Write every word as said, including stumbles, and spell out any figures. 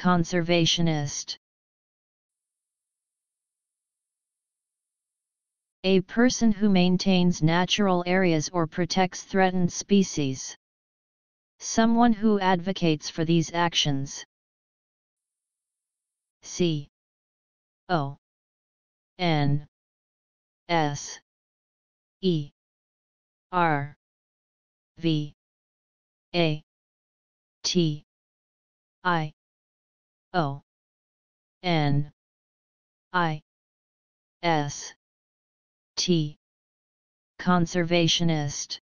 conservationist. A person who maintains natural areas or protects threatened species. Someone who advocates for these actions. C O N S E R V A T I O N I S T. Conservationist.